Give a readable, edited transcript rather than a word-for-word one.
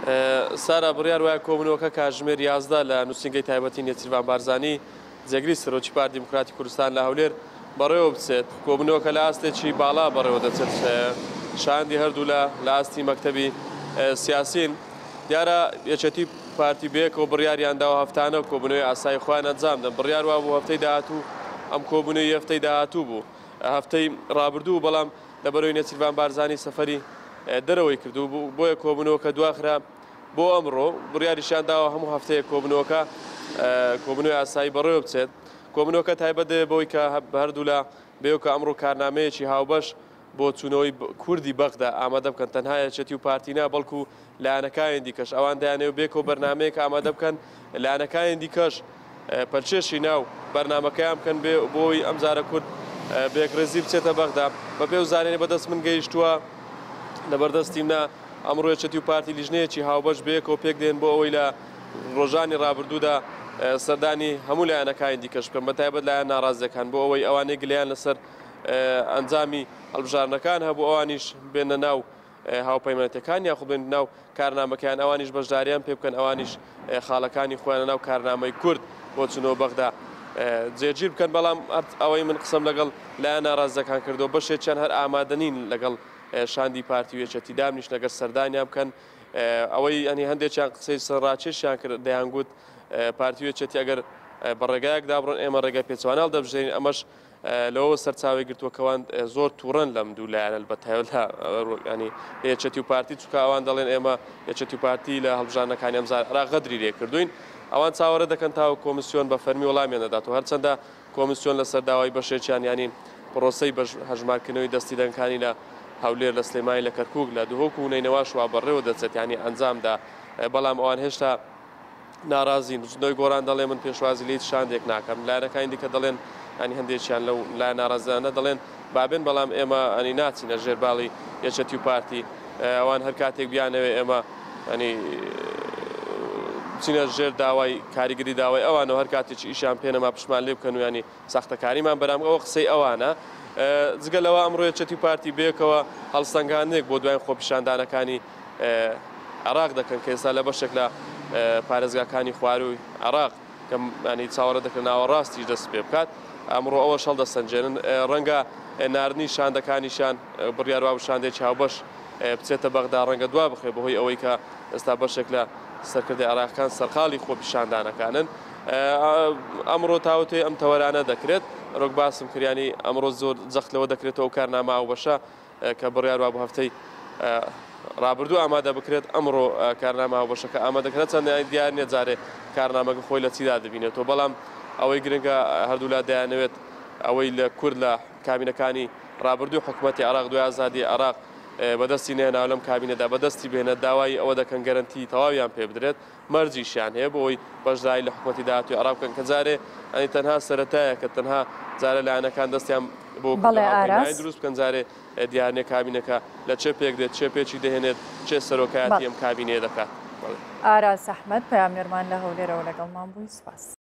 سارا بڕیار وایە کۆبوونەوەکە کاتژمێر 11 لە نووسینگەی تایبەتی نێچیروان بارزانی جێگری سەرۆکی پارتی دیموکراتی کوردستان لە هەولێر بەڕێوە بچێت. کۆبوونەوەکە لە ئاستێکی باڵا بەڕێوە دەچێت، شاندی هەردوو لە ئاستی مەکتەبی سیاسین. دیارە یەکێتی پارتی بەیەکەوە بڕیاریان داوە هەفتانە کۆبوونەوەی ئاسایی خۆیان ئەنجام بدەن. بڕیار وا بوو هەفتەی داهاتوو ئەم کۆبوونەوەی هەفتەی داهاتوو بوو، هەفتەی ڕابردوو، بەڵام لەبەرەوەی نێچیروان بارزانی سەفەری دەرەوەی کردو بوو، بۆیە کۆبوونەوەکە دواخرا بۆ ئەمڕۆ. بڕیاریشیان داوە هەموو هەفتەیە کۆبوونەوەی ئاسایی بەڕێوە بچێت. کۆبوونەوەکە تایبەت بەوەی کە هەردوو لە بێوکە ئەمڕۆ کارنامەیەکی هاوبەش بۆ چوونەوەی کوردی بەغدا ئامادە بکەن، تەنها یەکێتی و پارتینا بەڵکو لایەنەکانی دیکەش ئەوان دەیانەوێت بێکەوە بەرنامەیەک ئامادە بکەن، لایەنەکانی دیکەش پەرچێشی ناو بەرنامەکەیان بکەن بۆی ئەمجارە کورد بێکڕێزی بچێتە بەغدا. بە پێ وزانێنی بەدەست من گەیشتووە لەبەردەستیمنا ئەمڕۆ یەکێتی و پارتی لیژنەیەکی هاوبەش بەیەکەوە پێک دێن بۆ ئەوەی لە ڕۆژانی ڕابردوودا سەردانی هەموو لایەنەکانی دیکەش بکەن، بەتایبەت لایەن ناڕازیەکان، بۆ ئەوەی ئەوانەی گلیان لەسەر ئەنجامی هەڵبژارنەکان هەبوو ئەوانیش بێنە ناو هاوپەیمانەتەکان یاخود بێن ناو کارنامەکەیان، ئەوانیش بەشداریان پێ بکەن، ئەوانیش خاڵەکانی خۆیان ناو کارنامەی کورد بۆ چونەوە بەغدا جێگیر بکەن. بەڵام ئەوەی من قسەم لەگەڵ لایەن ناڕازیەکان کردو بەشێکیان هەر ئامادە نین لەگەڵ شاندی پارتی و یەکێتی دامنیش لەگەر سەردانیان بکەن. ئەوەی ئەنی هەندێکیان قسەی سەرڕاکێشیان کرد، دەیانگوت پارتی و یەکێتی ئەگەر بە ڕێگایەکدا بڕۆن ئێمە ڕێگای پێچوانە هەڵدەبژێرین. ئەمەش لەوە سەرچاوی گرتووەکەوان زۆر تووڕەن لەم دوو لایەنە بەتایبەت ینی یەکێتی و پارتی، چونکە ئەوان دەڵێن ئێمە یەکێتی و پارتی لە هەڵبژارنەکانی ئەمجار غەدری لێ کردوین. ئەوان چاوەڕێ دەکەن تاوە کۆمیسیۆن بە فەرمی وەڵامیان دەداتەوە، هەرچەندە کۆمیسیۆن لەسەر داوای بەشێکیان ینی پرۆسەی هەژمارکردنەوەی دەستی دەنگەکانی لە هەولێر، لە سلێمانی، لە کەرکووک، لە دووهۆک و نەینەواش وا بەڕێوە دەچێت ینی ئەنجامدا، بەڵام ئەوان هێشتا ناڕازین. نوێی گۆران دەڵێ من پێشوازی لێ شاندێک ناکەم، لایەنەکانی دیکە دەڵێن ینی هەندێکیان لەو لای ناڕازانە دەڵێن بابێن، بەڵام ئێمە ئەنی ناچینە ژێر باڵی یەکێتی و پارتی. ئەوان هەر کاتێک بیانەوێ ئێمە ئەنی بچینە ژێر داوای کاریگەری داوای ئەوانەوە، هەر کاتێکی ئیشیان پێنەما پشمان لێ بکەن و ینی ساختەکاریمان بەرام ئەوە قسەی ئەوانە. جگەلەوە ئەمڕۆ یەکێتی پارتی بێکەوە هەڵسەنگاندنێک بۆ دوای خۆپیشاندانەکانی عێراق دەکەن کە ئێستا لە بەشێک لە پارێزگاکانی خواروی عێراق کە ینی چاوەڕێ دەکەن ناوەڕاستیش دەست پێ بکات. ئەمڕۆ ئەوە هەڵدەسەنجێنن، ڕەنگە ناردنی شاندەکانیشان بڕیار وا شاندێکی هاوبەش بچێتە بەغدا، ڕەنگە دوا بخێ بەهۆی ئەوەی کە ئێستا بەشێک لە سەرکردی عێراقیەکان سەرقاڵی خۆپیشاندانەکانن. ئەمڕۆ تاوتێ ئەم تەوەرانە دەکرێت، ڕۆک باسم کردیانی ئەمڕۆ زۆر جەختلەوە دەکرێتەوە کارنامە هاوبەشە کە بڕیار وا بۆ هەفتەی ڕابردوو ئامادە بکرێت. ئەمڕۆ کارنامە هاوبەشەکە ئامادە دەکرێت، چەند دیار نییە جارێ کارنامەکە خۆی لە چیدا دەبینێتەوە، بەڵام ئەوەی گرنگە هەردوو لا دەیانەوێت ئەوەی لە کورد لە کابینەکانی ڕابردوو حکوومەتی عێراق دوای ئازادی عێراق بەدەستی نێناو لەم کابینەدا بەدەستی بێنە، داوای ئەوە دەکەن گەرنتی تەواویان پێ بدرێت، مەرجیشیان هەیە بۆی بەشداری لە حکوومەتی داهاتووی عێراق بکەن کە جارێ ئەنی تەنها سەرەتایە کە تەنها جارە لایەنەکان دەستیان بۆ دروست بکەن، جارێ دیارنێ کابینەکە لە چێ پێک دێت، چێ پێچی دەهێنێت، چێ سەرۆکایەتی ئەم کابینەیە دەکات. ئاراس ئەحمەد پەیامێرمان لە هەولێرەوە لەگەڵمان بووی، سوپاس.